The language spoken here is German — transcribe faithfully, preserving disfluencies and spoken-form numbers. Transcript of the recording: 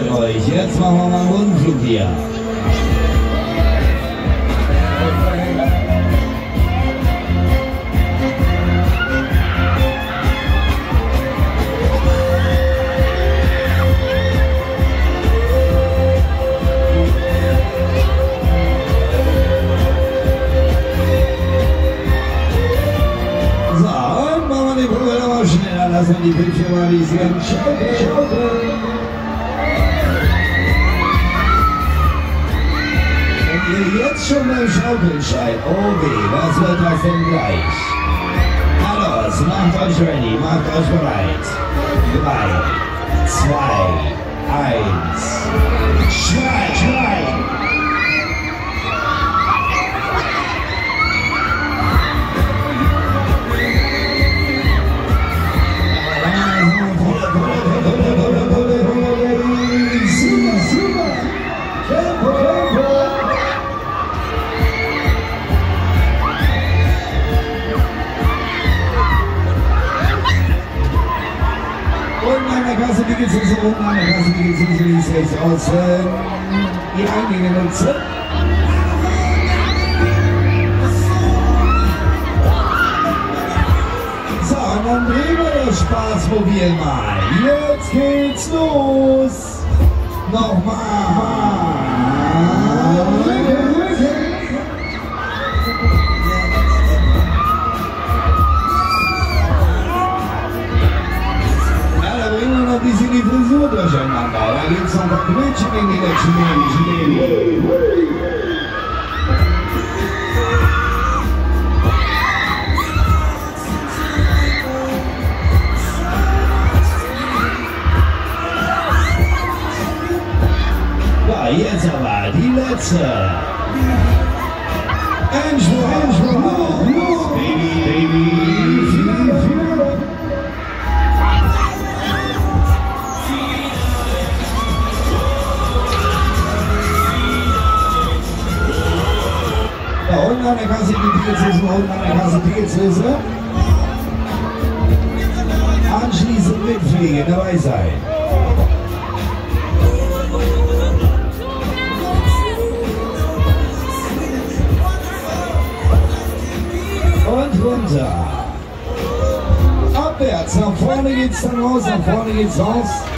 Wenn, euch. Jetzt machen wir mal einen Rundflug hier. Lassen wir die Bildschirme mal wie sie schaukeln, schaukeln. Und ihr jetzt schon beim Schaukeln seid, oh weh, was wird das denn gleich? Na los, macht euch ready, macht euch bereit. Drei, zwei, eins, schrei, schrei! Kasse, die geht's uns unten an der Kasse, die geht's uns links, rechts aus. Äh, die Eingänge nutzen. So, und dann drehen wir das Spaßmobil mal. Jetzt geht's los. Nochmal. Ein bisschen die Frisur durcheinander. Da gibt es noch ein paar Brötchen in die letzten Minuten. Ja, jetzt aber die letzte. Endspurt, Endspurt, Baby, Baby, Finale, Finale. Da unten an der Kasse die Ticketshilfe, unten an der Kasse Ticketshilfe. Anschließend mitfliegen, dabei sein. Und runter. Abwärts, nach vorne geht's dann raus, nach vorne geht's raus.